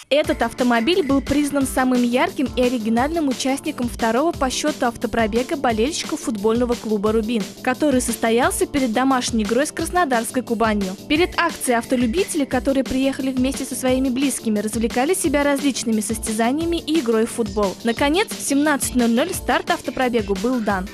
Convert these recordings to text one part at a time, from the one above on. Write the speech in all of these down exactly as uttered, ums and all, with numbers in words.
Этот автомобиль был признан самым ярким и оригинальным участником второго по счету автопробега болельщиков футбольного клуба «Рубин», который состоялся перед домашней игрой с краснодарской «Кубанью». Перед акцией автолюбители, которые приехали вместе со своими близкими, развлекали себя различными состязаниями и игрой в футбол. Наконец, в семнадцать ноль ноль старт автопробегу был дан.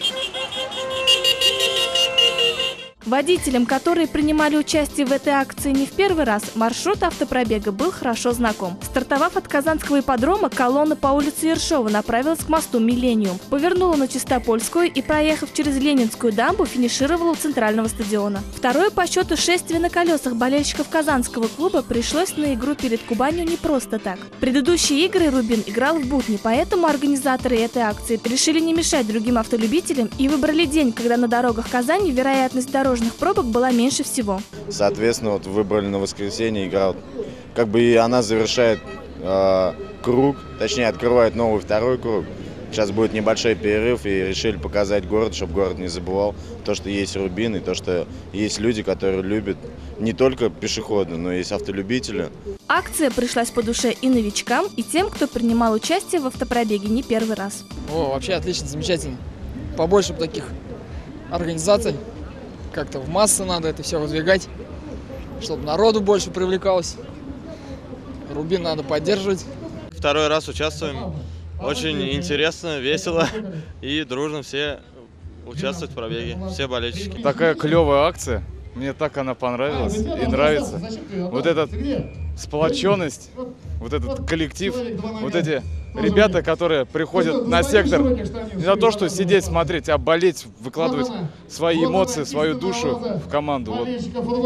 Водителям, которые принимали участие в этой акции не в первый раз, маршрут автопробега был хорошо знаком. Стартовав от Казанского ипподрома, колонна по улице Ершова направилась к мосту «Миллениум», повернула на Чистопольскую и, проехав через Ленинскую дамбу, финишировала у центрального стадиона. Второе по счету шествие на колесах болельщиков казанского клуба пришлось на игру перед Кубанью не просто так. Предыдущие игры «Рубин» играл в будни, поэтому организаторы этой акции решили не мешать другим автолюбителям и выбрали день, когда на дорогах Казани вероятность дорожных пробок была меньше всего. Соответственно, вот выбрали на воскресенье, игра, как бы и она завершает э, круг, точнее открывает новый второй круг. Сейчас будет небольшой перерыв, и решили показать город, чтобы город не забывал то, что есть Рубин, и то, что есть люди, которые любят не только пешеходы, но и есть автолюбители. Акция пришлась по душе и новичкам, и тем, кто принимал участие в автопробеге не первый раз. О, вообще отлично, замечательно. Побольше таких организаций. Как-то в массы надо это все выдвигать, чтобы народу больше привлекалось. Рубин надо поддерживать. Второй раз участвуем. Очень интересно, весело и дружно все участвуют в пробеге, все болельщики. Такая клевая акция. Мне так она понравилась и нравится. Вот эта сплоченность, вот этот коллектив, вот эти ребята, которые приходят на сектор не на то, что сидеть, смотреть, а болеть, выкладывать свои эмоции, свою душу в команду. Вот.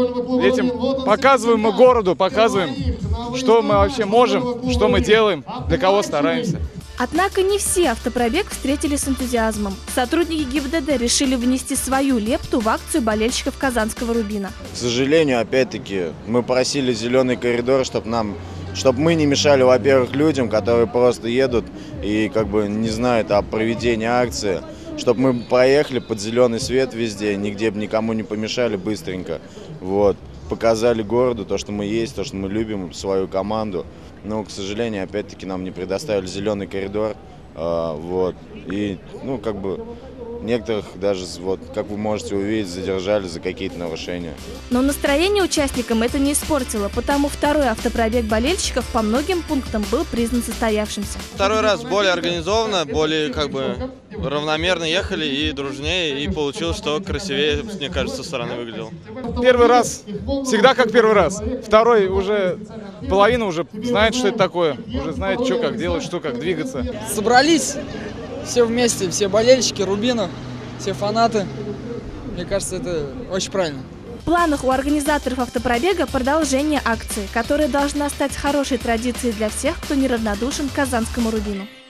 Этим показываем мы городу, показываем, что мы вообще можем, что мы делаем, для кого стараемся. Однако не все автопробег встретили с энтузиазмом. Сотрудники ГИБДД решили внести свою лепту в акцию болельщиков казанского «Рубина». К сожалению, опять-таки, мы просили зеленый коридор, чтобы нам, чтобы мы не мешали, во-первых, людям, которые просто едут и как бы не знают о проведении акции, чтобы мы проехали под зеленый свет везде, нигде бы никому не помешали быстренько. Вот. Показали городу то, что мы есть, то, что мы любим свою команду. Но, к сожалению, опять-таки нам не предоставили зеленый коридор. Э, вот. И, ну, как бы, некоторых даже, вот, как вы можете увидеть, задержали за какие-то нарушения. Но настроение участникам это не испортило, потому второй автопробег болельщиков по многим пунктам был признан состоявшимся. Второй раз более организованно, более, как бы, равномерно ехали и дружнее, и получилось, что красивее, мне кажется, со стороны выглядело. Первый раз всегда как первый раз. Второй уже половина уже знает, что это такое, уже знает, что как делать, что как двигаться. Собрались все вместе, все болельщики Рубина, все фанаты. Мне кажется, это очень правильно. В планах у организаторов автопробега продолжение акции, которая должна стать хорошей традицией для всех, кто неравнодушен к казанскому «Рубину».